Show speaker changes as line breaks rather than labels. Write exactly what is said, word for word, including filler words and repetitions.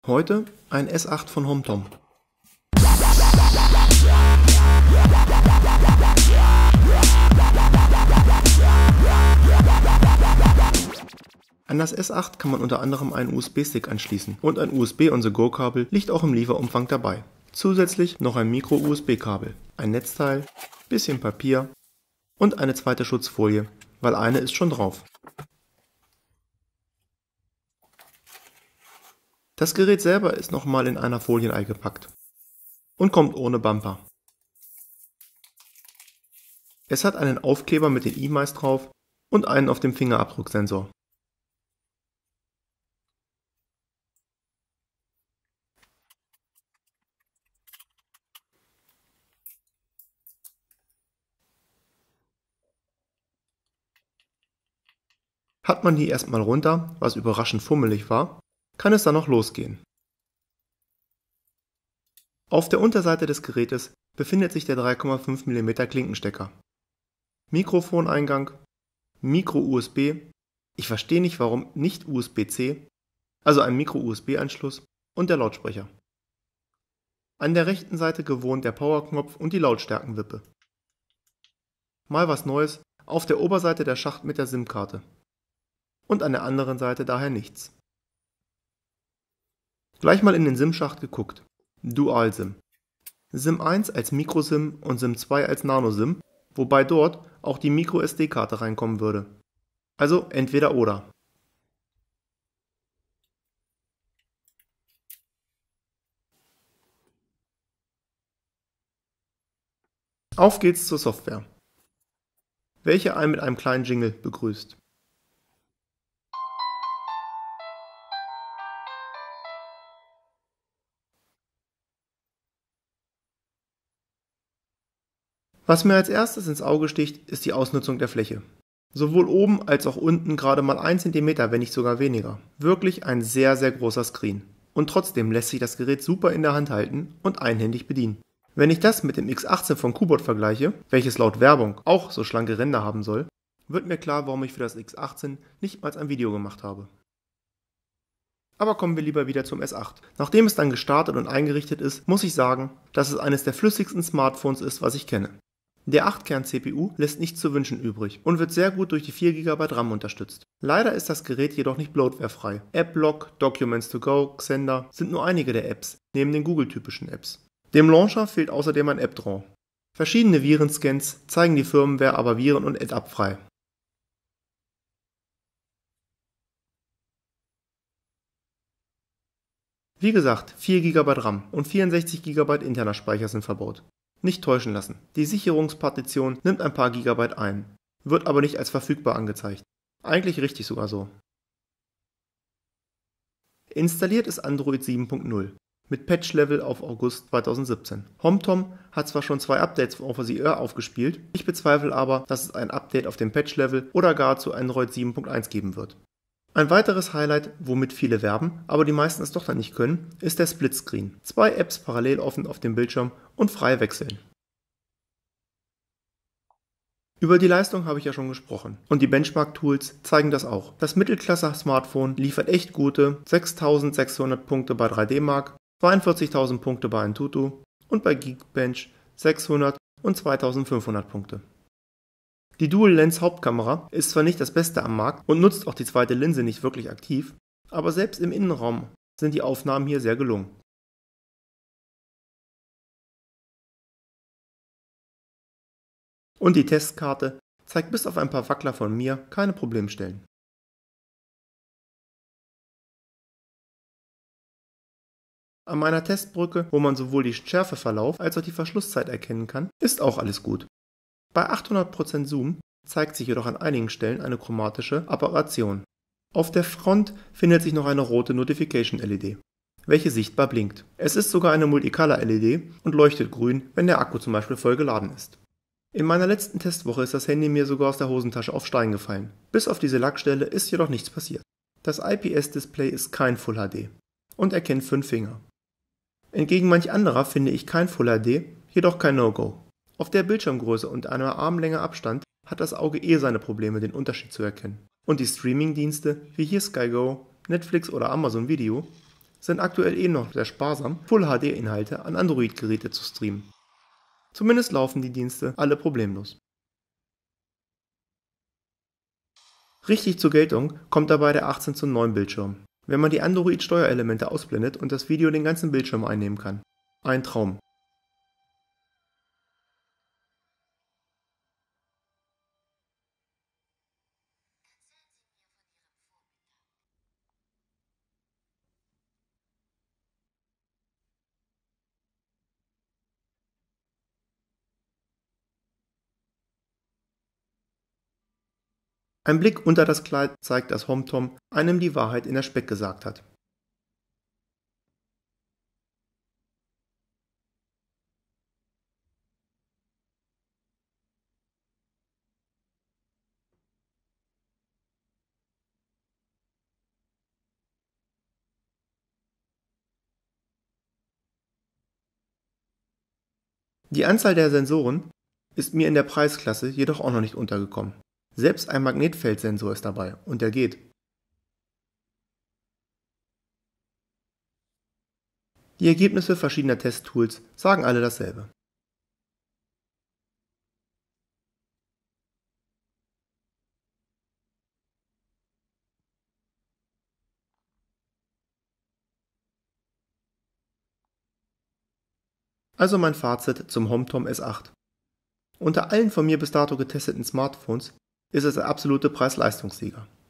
Heute ein S acht von Homtom. An das S acht kann man unter anderem einen U S B-Stick anschließen und ein U S B-on-the-go-Kabel liegt auch im Lieferumfang dabei. Zusätzlich noch ein Micro-U S B-Kabel, ein Netzteil, bisschen Papier und eine zweite Schutzfolie, weil eine ist schon drauf. Das Gerät selber ist nochmal in einer Folie eingepackt und kommt ohne Bumper. Es hat einen Aufkleber mit den E-Mice drauf und einen auf dem Fingerabdrucksensor. Hat man die erstmal runter, was überraschend fummelig war, kann es dann noch losgehen. Auf der Unterseite des Gerätes befindet sich der drei Komma fünf Millimeter Klinkenstecker. Mikrofoneingang, Micro-U S B, ich verstehe nicht warum nicht U S B C, also ein Micro-U S B-Anschluss und der Lautsprecher. An der rechten Seite gewohnt der Powerknopf und die Lautstärkenwippe. Mal was Neues, auf der Oberseite der Schacht mit der SIM-Karte. Und an der anderen Seite daher nichts. Gleich mal in den SIM-Schacht geguckt. Dual-SIM. SIM eins als Micro-SIM und SIM zwei als Nano-SIM, wobei dort auch die Micro-S D-Karte reinkommen würde. Also entweder oder. Auf geht's zur Software, welche einen mit einem kleinen Jingle begrüßt. Was mir als erstes ins Auge sticht, ist die Ausnutzung der Fläche. Sowohl oben als auch unten gerade mal ein Zentimeter, wenn nicht sogar weniger. Wirklich ein sehr, sehr großer Screen. Und trotzdem lässt sich das Gerät super in der Hand halten und einhändig bedienen. Wenn ich das mit dem X achtzehn von Kubot vergleiche, welches laut Werbung auch so schlanke Ränder haben soll, wird mir klar, warum ich für das X achtzehn nicht mal ein Video gemacht habe. Aber kommen wir lieber wieder zum S acht. Nachdem es dann gestartet und eingerichtet ist, muss ich sagen, dass es eines der flüssigsten Smartphones ist, was ich kenne. Der acht Kern C P U lässt nichts zu wünschen übrig und wird sehr gut durch die vier Gigabyte RAM unterstützt. Leider ist das Gerät jedoch nicht bloatwarefrei. AppLock, Documents to Go, Xender sind nur einige der Apps, neben den Google-typischen Apps. Dem Launcher fehlt außerdem ein App-Drawer. Verschiedene Virenscans zeigen die Firmware aber viren- und Add-Up frei. Wie gesagt, vier Gigabyte RAM und vierundsechzig Gigabyte interner Speicher sind verbaut. Nicht täuschen lassen. Die Sicherungspartition nimmt ein paar Gigabyte ein, wird aber nicht als verfügbar angezeigt. Eigentlich richtig sogar so. Installiert ist Android sieben Punkt null mit Patch-Level auf August zweitausendsiebzehn. Homtom hat zwar schon zwei Updates over the air aufgespielt, ich bezweifle aber, dass es ein Update auf dem Patch-Level oder gar zu Android sieben Punkt eins geben wird. Ein weiteres Highlight, womit viele werben, aber die meisten es doch dann nicht können, ist der Splitscreen. Zwei Apps parallel offen auf dem Bildschirm und frei wechseln. Über die Leistung habe ich ja schon gesprochen und die Benchmark-Tools zeigen das auch. Das Mittelklasse-Smartphone liefert echt gute sechstausendsechshundert Punkte bei drei D Mark, zweiundvierzigtausend Punkte bei Antutu und bei Geekbench sechshundert und zweitausendfünfhundert Punkte. Die Dual-Lens-Hauptkamera ist zwar nicht das Beste am Markt und nutzt auch die zweite Linse nicht wirklich aktiv, aber selbst im Innenraum sind die Aufnahmen hier sehr gelungen. Und die Testkarte zeigt bis auf ein paar Wackler von mir keine Problemstellen. An meiner Testbrücke, wo man sowohl die Schärfeverlauf als auch die Verschlusszeit erkennen kann, ist auch alles gut. Bei achthundert Prozent Zoom zeigt sich jedoch an einigen Stellen eine chromatische Aberration. Auf der Front findet sich noch eine rote Notification-L E D, welche sichtbar blinkt. Es ist sogar eine Multicolor-L E D und leuchtet grün, wenn der Akku zum Beispiel voll geladen ist. In meiner letzten Testwoche ist das Handy mir sogar aus der Hosentasche auf Stein gefallen. Bis auf diese Lackstelle ist jedoch nichts passiert. Das I P S-Display ist kein Full H D und erkennt fünf Finger. Entgegen manch anderer finde ich kein Full H D, jedoch kein No-Go. Auf der Bildschirmgröße und einer Armlänge Abstand hat das Auge eh seine Probleme, den Unterschied zu erkennen. Und die Streaming-Dienste wie hier Sky Go, Netflix oder Amazon Video sind aktuell eh noch sehr sparsam, Full-H D-Inhalte an Android-Geräte zu streamen. Zumindest laufen die Dienste alle problemlos. Richtig zur Geltung kommt dabei der achtzehn zu neun Bildschirm, wenn man die Android-Steuerelemente ausblendet und das Video den ganzen Bildschirm einnehmen kann. Ein Traum. Ein Blick unter das Kleid zeigt, dass HomeTom einem die Wahrheit in der Speck gesagt hat. Die Anzahl der Sensoren ist mir in der Preisklasse jedoch auch noch nicht untergekommen. Selbst ein Magnetfeldsensor ist dabei und der geht. Die Ergebnisse verschiedener Testtools sagen alle dasselbe. Also mein Fazit zum HomeTom S acht. Unter allen von mir bis dato getesteten Smartphones ist es der absolute Preis-Leistungssieger.